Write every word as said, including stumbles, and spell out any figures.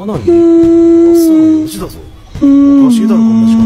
何？朝のよじだぞ。おかしいだろこんな時間。